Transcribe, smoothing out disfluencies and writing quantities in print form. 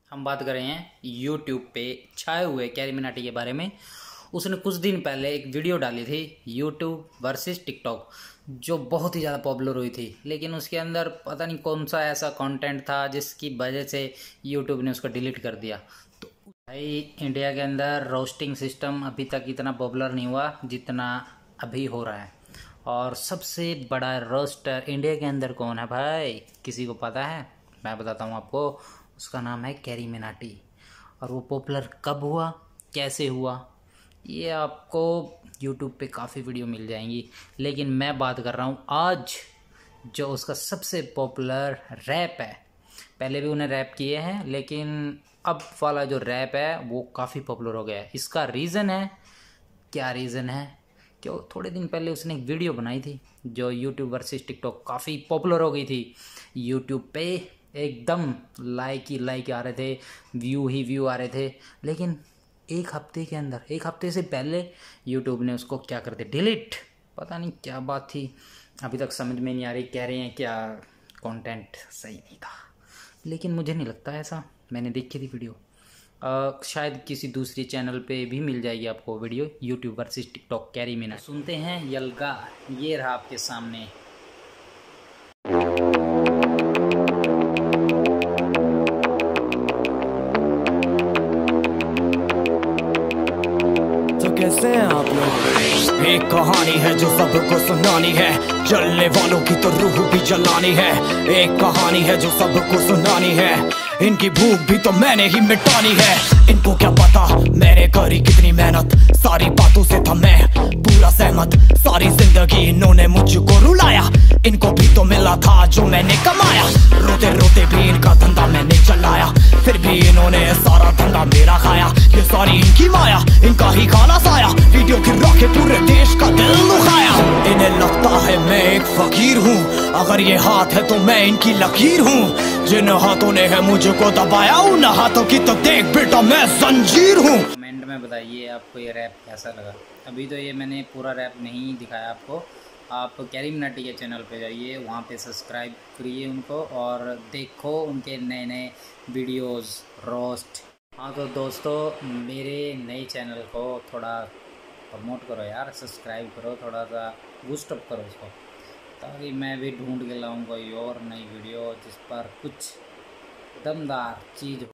हम बात कर रहे हैं यूट्यूब पे छाए हुए कैरी मिनाटी के बारे में। उसने कुछ दिन पहले एक वीडियो डाली थी यूट्यूब वर्सेस टिकटॉक, जो बहुत ही ज़्यादा पॉपुलर हुई थी। लेकिन उसके अंदर पता नहीं कौन सा ऐसा कंटेंट था जिसकी वजह से यूट्यूब ने उसको डिलीट कर दिया। तो भाई इंडिया के अंदर रोस्टिंग सिस्टम अभी तक इतना पॉपुलर नहीं हुआ जितना अभी हो रहा है। और सबसे बड़ा रोस्टर इंडिया के अंदर कौन है भाई, किसी को पता है? मैं बताता हूँ आपको। उसका नाम है कैरी मिनाटी। और वो पॉपुलर कब हुआ, कैसे हुआ, ये आपको यूट्यूब पे काफ़ी वीडियो मिल जाएंगी। लेकिन मैं बात कर रहा हूँ आज जो उसका सबसे पॉपुलर रैप है। पहले भी उन्हें रैप किए हैं, लेकिन अब वाला जो रैप है वो काफ़ी पॉपुलर हो गया है। इसका रीज़न है, क्या रीज़न है? क्यों थोड़े दिन पहले उसने एक वीडियो बनाई थी जो यूट्यूब वर्सेस टिकटॉक काफ़ी पॉपुलर हो गई थी। यूट्यूब पे एकदम लाइक ही लाइक आ रहे थे, व्यू ही व्यू आ रहे थे। लेकिन एक हफ्ते के अंदर, एक हफ्ते से पहले यूट्यूब ने उसको क्या कर दिया, डिलीट। पता नहीं क्या बात थी, अभी तक समझ में नहीं आ रही। कह रहे हैं क्या कंटेंट सही नहीं था, लेकिन मुझे नहीं लगता ऐसा। मैंने देखी थी वीडियो, शायद किसी दूसरी चैनल पे भी मिल जाएगी आपको video. YouTube versus TikTok Carry Minati. सुनते हैं यलगा, ये रहा आपके सामने। तो कैसे हैं आप लोग? एक कहानी है जो सबको सुनानी है, जलने वालों की तो रूह भी जलानी है। एक कहानी है जो सबको सुनानी है, इनकी भूख भी तो मैंने ही मिटानी है। इनको क्या पता मैंने करी कितनी मेहनत, सारी बातों से था मैं पूरा सहमत। सारी जिंदगी इन्होंने मुझको रुलाया, इनको भी तो मिला था जो मैंने कमाया। रोते रोते भी इनका धंधा मैंने चलाया, फिर भी इन्होंने सारा धंधा मेरा खाया। ये सारी इनकी माया, इनका ही खाना साया, वीडियो गिरा के पूरे देश का दिल दुखाया। इन्हें लगता है मैं एक फकीर हूँ, अगर ये हाथ है तो मैं इनकी लकीर हूँ। जिन हाथों ने है मुझको दबाया, उन हाथों की तो देख बेटा मैं जंजीर हूँ। कमेंट में बताइए आपको ये रैप कैसा लगा। अभी तो ये मैंने पूरा रैप नहीं दिखाया आपको। आप कैरी मिनाटी के चैनल पे जाइए, वहाँ पे सब्सक्राइब करिए उनको और देखो उनके नए नए वीडियोस रोस्ट। हाँ तो दोस्तों, मेरे नए चैनल को थोड़ा प्रमोट करो यार, सब्सक्राइब करो, थोड़ा सा बूस्टअप करो उसको, ताकि मैं भी ढूंढ के लाऊँ कोई और नई वीडियो जिस पर कुछ दमदार चीज़